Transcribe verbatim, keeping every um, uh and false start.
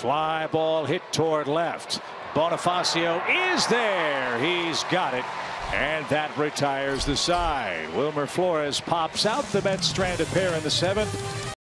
Fly ball hit toward left. Bonifacio is there. He's got it. And that retires the side. Wilmer Flores pops out. The Mets strand a pair in the seventh.